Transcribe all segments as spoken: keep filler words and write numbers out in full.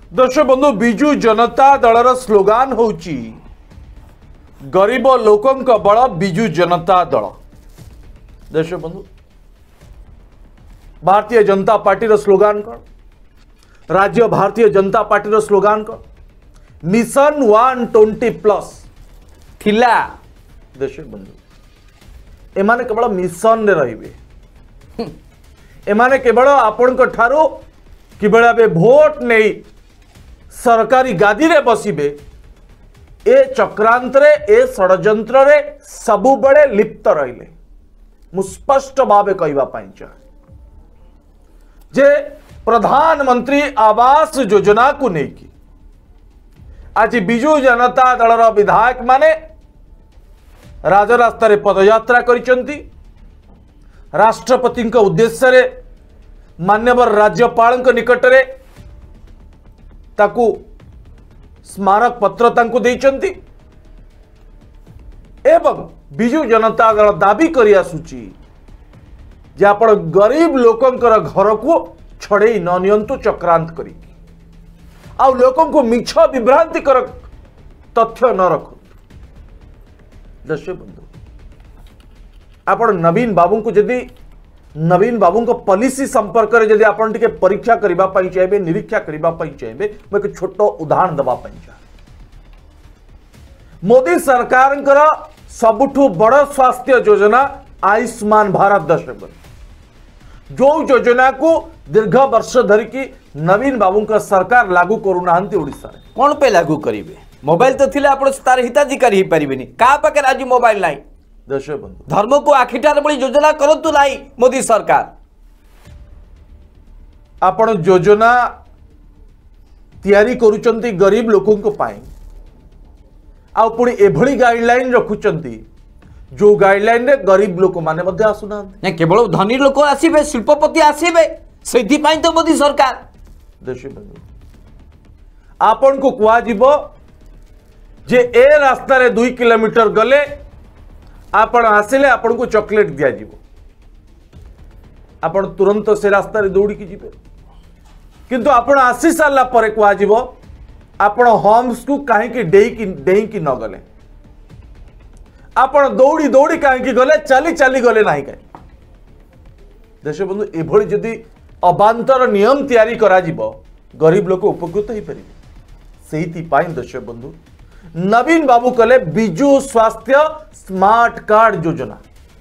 दर्शक बंधु बिजु जनता दलर स्लोगान होची गरीब लोकंक बल बिजु जनता दल। दर्शक बंधु भारतीय जनता पार्टी स्लोगान कौन? राज्य भारतीय जनता पार्टी स्लोगान कौन? मिशन वन ट्वेंटी प्लस थिला। दर्शक बंधु एमाने केवल मिशन रे रहिबे, एमाने केवल आपण को ठारो किबेला बे भोट नहीं सरकारी गादी रे बसिबे ए चक्रांत रे ए षडयंत्र रे सबु बड़े लिप्त रहिले। मु स्पष्ट भावे कहबा पाई चाहे जे प्रधानमंत्री आवास योजना को लेकिन आज बिजु जनता दलर विधायक माने राजरास्ता रे पदयात्रा करिसंती। राष्ट्रपति उद्देश्य रे मान्यवर राज्यपाल निकट रे ताकू स्मारक पत्र तांकु देइचंती एवं बिजु जनता दल दाबी करि आसुची जे आपण गरीब लोकंकर घर को छड़े न नियंतु चक्रांत करी आ लोकं को मिछ विभ्रांति कर तथ्य न रखु। दर्शक बंधु आपण नवीन बाबू को जदि नवीन बाबू को पॉलिसी संपर्क में जदि आपण टिके परीक्षा करिबा पई चाहेबे निरीक्षा करिबा पई चाहेबे मैं एक छोटो उदाहरण दबा पई चाहे। मोदी सरकार सबुठु बड़ स्वास्थ्य योजना आयुष्मान भारत। दर्शक जो योजना को दीर्घ वर्ष धरिकी नवीन बाबू का सरकार लागू करूना ओडिशा रे कौन पे लागू करिवे? मोबाइल तो थिले आपण तार हिताधिकारी ही परिबेनी का पाके आज मोबाइल नाही। दर्शक बंधु धर्म को आखिटार बड़ी योजना करतु नाही मोदी सरकार। आपण योजना तैयारी करूचंती गरीब लोकों को पाई आ पुणी एभली गाइडलाइन रखुचंती जो गाइडलाइन रे गरीब लोक माने मध्ये आसुना नहीं केवल धनी लोक आसीबे शिल्पपति आसीबे सेथि पाई तो मोदी सरकार। दर्शक बंधु आपण को कुआ जीवो जे ए रास्ता रे दुई किलोमीटर गले आपण आसिले आपण को चॉकलेट दिया जीवो आपण तुरंत से रास्ता रे दौड़ी की जीवे किंतु आपण आसी साला परे कुआ जीवो आपण होम्स को काहे की डेई की डेई की न गले आपण दौड़ी दौड़ी काहे की गले चली चली गले नाही काहे। दर्शक बंधु एभली जदि अबांतर नियम तैयारी करा जीवो गरीब लोक उपकृत ही परिबे। सेहिति पाई दर्शक बंधु नवीन बाबू कले बिजु स्वास्थ्य स्मार्ट कार्ड योजना।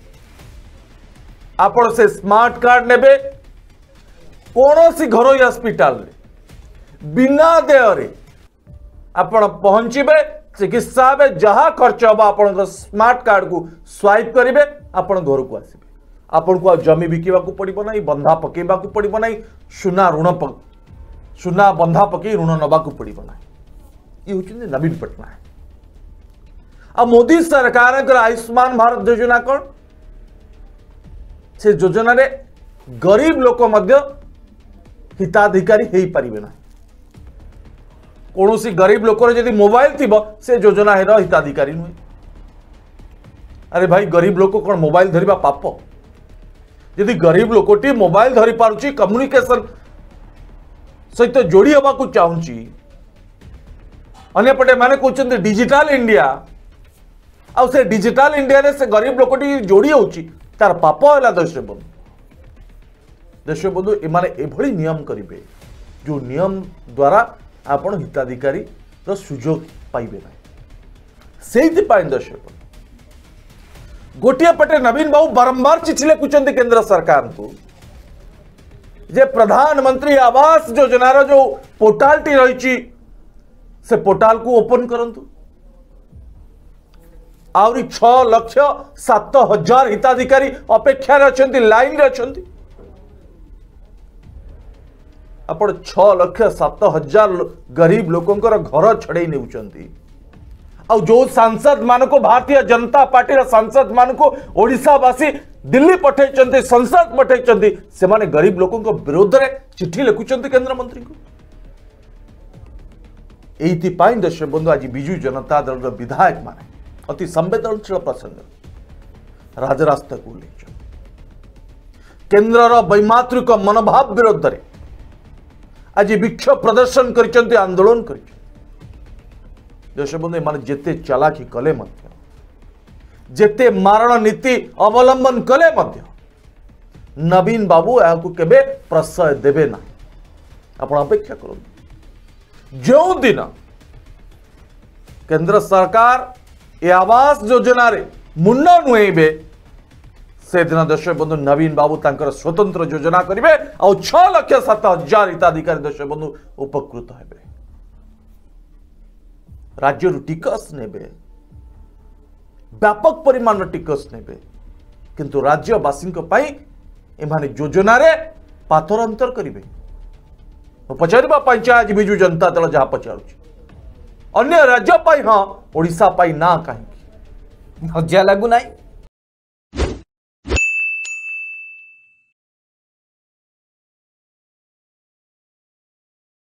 आपण से स्मार्ट कार्ड नेबे कौन सी घरोई हॉस्पिटल रे बिना देय आपण पहुंचीबे चिकित्सा में जहाँ खर्च हम आपण स्मार्ट कार्ड को स्वाइप करेंगे आपण घर को आसबे। आपण को जमी बिकिबा को पड़िबो नाही, बंधा पकेबा को पड़िबो नाही, सुना ऋण सुना बंधा पकई ऋण नबा को पड़िबो नाही। ये होचुंदी नवीन पटनायक। आ मोदी सरकार कर आयुष्मान भारत योजना कौन? से योजना रे गरीब लोक मध्य हिताधिकारी हेई परिबे ना। कौन सी गरीब लोक जदि मोबाइल थी से योजना हेर हिताधिकारी नुहे। अरे भाई गरीब लोक कौन मोबाइल धरिबा पाप? यदि गरीब लोकटी मोबाइल धरी पारुची कम्युनिकेशन सहित जोड़ी हवा को चाहूँगी अन्यपटे माने कहते डिजिटल इंडिया आ से डिजिटल इंडिया रे से गरीब लोकटी जोड़ी होची तार पाप है। दर्शक बंधु दर्शक बंधु एमाने एभली नियम करिवे जो नियम द्वारा आपण हिताधिकारी रो सुजोग पाइबे ना। सेहिति पाई दर्शक बंधु गोटिया पटे नवीन बाबू बारंबार चिठी लिखुचंती केंद्र सरकार को जे प्रधानमंत्री आवास योजना रो जो पोर्टाल टी रही से पोर्टाल को ओपन करंतु। आउरी छह लक्ष सात हजार हिताधिकारी अपेक्षा रे लाइन रे अछंती। आपण छह लक्ष सात हजार गरीब लोकंकर घर छड़े नेउचंती। और जो सांसद मान को भारतीय जनता पार्टी सांसद मान को ओडिशावासी दिल्ली पठे संसद पठे से माने गरीब लोकों को विरोध रे चिट्ठी लिखुचंती केंद्र मंत्री को। एइति पाई दर्शक बंधु आज बिजु जनता दल विधायक माने अति संवेदनशील प्रसंग राजरास्ता को ले केंद्र वैमात्रिक मनोभाव विरोध रे आज विक्षोभ प्रदर्शन कर आंदोलन कर देश बंधु मान जेते चालाकी कले जेते मारण नीति अवलंबन कले नवीन बाबू या केबे प्रश्रय देवे ना आप अपेक्षा करूँ जो दिन केंद्र सरकार ये आवास योजना रे मुंड नुएबे से दिन देश बंधु नवीन बाबू तांकर स्वतंत्र योजना करेंगे आ छह लक्ष सात हजार हिताधिकारी देश बंधु उपकृत हेबे राज्य टिकस नेबे व्यापक परिमाण टिकस नेबे किंतु राज्यवासी एमाने योजना रे पाथरांतर करेंगे पचार आज बिजु जनता दल जहाँ पचार अन्य राज्य हाँ ओडिशा ना कहीं मजा लगुना